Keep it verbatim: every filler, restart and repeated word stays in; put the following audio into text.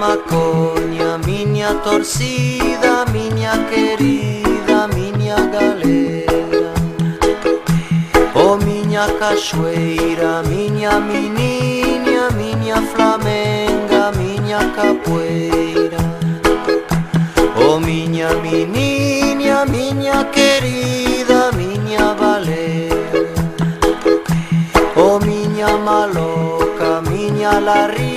maconha, miña torcida, miña querida, miña galera. Oh miña cachoeira, miña meniña, miña flamenga, miña capoeira. Oh miña meniña, miña querida, miña valera. Oh miña maloca, miña larriña,